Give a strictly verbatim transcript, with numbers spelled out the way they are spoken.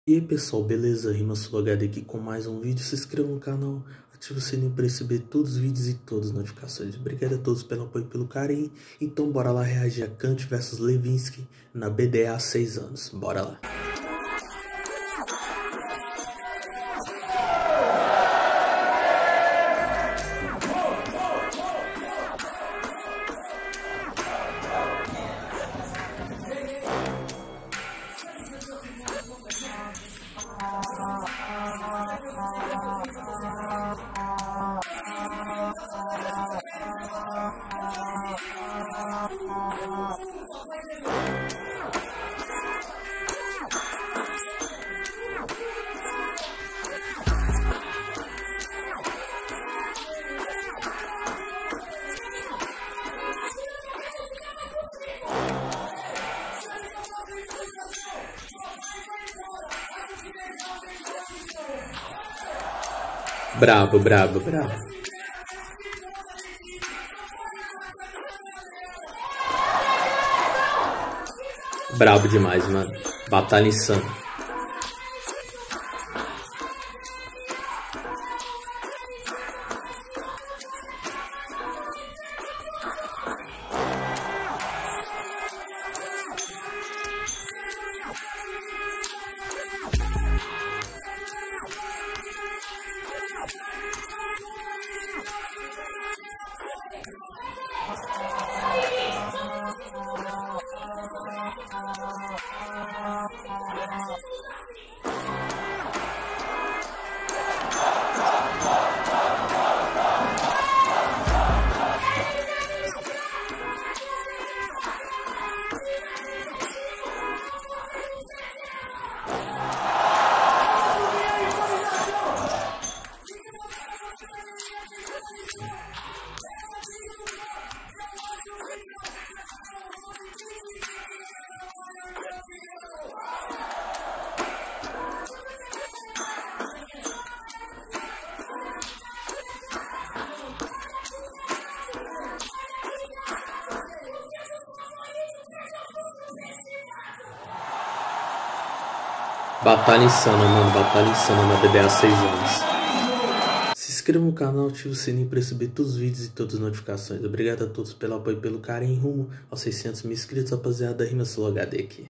E aí pessoal, beleza? RimaSuloHD aqui com mais um vídeo. Se inscreva no canal, ative o sininho para receber todos os vídeos e todas as notificações. Obrigado a todos pelo apoio e pelo carinho. Então bora lá reagir a Kant versus Levinsky na B D A há seis anos. Bora lá. Brabo, brabo, brabo. Brabo demais, mano. Batalha insana. Batalha insana, mano. Batalha insana na B D A há seis anos. Se inscreva no canal, ative o sininho para receber todos os vídeos e todas as notificações. Obrigado a todos pelo apoio e pelo carinho rumo aos seiscentos mil inscritos, rapaziada. RimaSuloHD aqui.